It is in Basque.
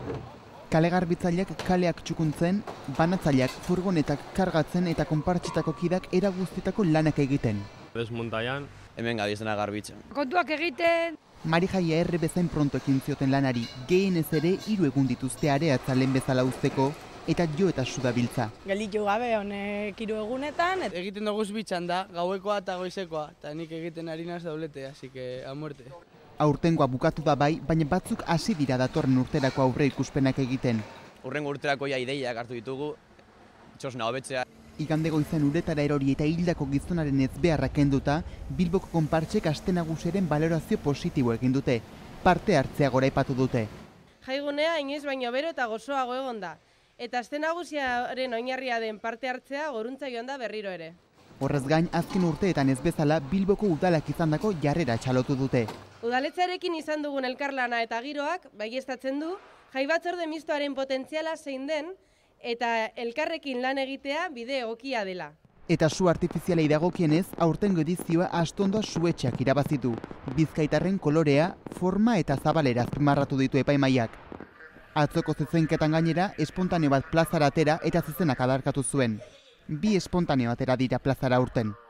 Kale garbitzaileak kaleak txukuntzen, banatzaileak furgonetak kargatzen eta konpartxetako kidak era guztietako lanak egiten. Desmuntaian. Hemen gabizena garbitzen. Kontuak egiten! Mari Jaia erre bezain pronto ekin zioten lanari, gehienez ere 3 egun dituzte areatza lehen bezala uzteko, eta jo eta su dabiltza. Gelditu gabe honek 3 egunetan. Egiten dugu bitxan da, gauekoa eta goizekoa, eta nik egiten ari naz daulete, así que a muerte. Aurtengoa bukatu da bai, baina batzuk hasi dira datorren urterako aurre ikuspenak egiten. Urrengo urterako ideiak hartu ditugu, txosna hobetzea. Igande goizan uretara erori eta hildako gizonaren ezbeharra kenduta, Bilboko konpartsek aste nagusiaren balorazio positibo egin dute. Parte hartzea goraipatu dute. Jaigunea inoiz baino bero eta gozoago egon da. Eta aste nagusiaren oinarria den parte hartzea goruntza joan da berriro ere. Horrez gain, azken urteetan ez bezala Bilboko udalak izandako jarrera txalotu dute. Udaletzarekin izan dugun elkarlana eta giroak baieztatzen du jai batzorde mistoaren potentziala zein den eta elkarrekin lan egitea bide egokia dela. Eta su artifizialei dagokienez, aurtengo edizioa astondoa suetxeak irabazitu. Bizkaitarren kolorea, forma eta zabalera azpimarratu ditu epaimaiak. Atzoko zezenketan gainera, espontaneo bat plazara atera eta zezenak adarkatu zuen. 2 espontaneo atera dira plazara aurten.